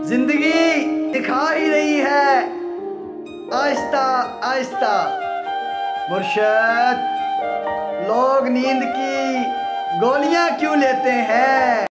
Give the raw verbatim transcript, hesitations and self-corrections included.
जिंदगी दिखा ही रही है आहिस्ता आहिस्ता। मुर्शद, लोग नींद की गोलियां क्यों लेते हैं?